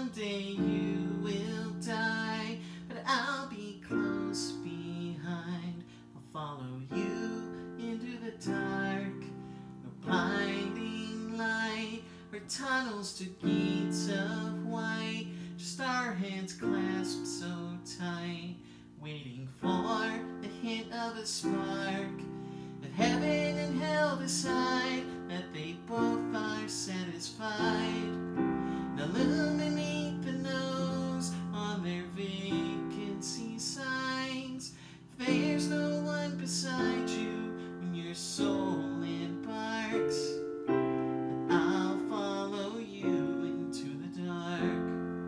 One day you will die, but I'll be close behind. I'll follow you into the dark. No blinding light or tunnels to gates of white. Just our hands clasped so tight, waiting for the hint of a spark. That heaven and hell decide that they both are satisfied. Now illuminate the nose on their vacancy signs. If there's no one beside you when your soul embarks, then I'll follow you into the dark.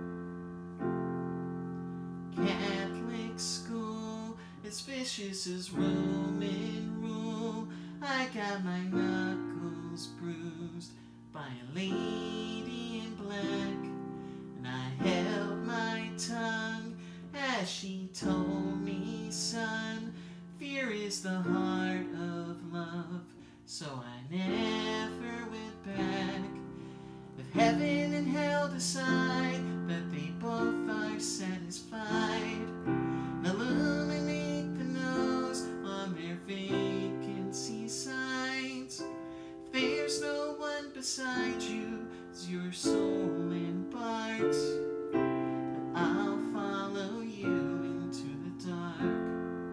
Catholic school, as vicious as Roman rule. I got my knuckles bruised by a lady in black, and I held my tongue as she told me, son, fear is the heart of love, so I never went back. If heaven and hell decide that they both are satisfied, illuminate the nose on their vacancy signs. If there's no one beside you as your soul embarks, then I'll follow you into the dark.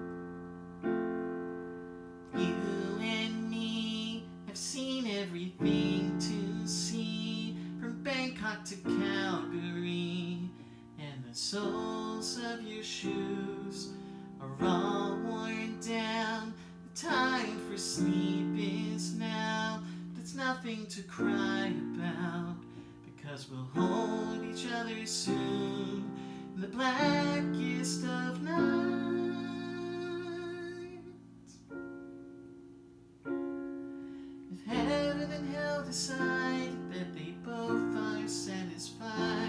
You and me have seen everything to see, from Bangkok to Calgary, and the soles of your shoes are all worn down. The time for sleep is now, but it's nothing to cry about, because we'll hold each other soon in the blackest of nights. If heaven and hell decide that they both are satisfied,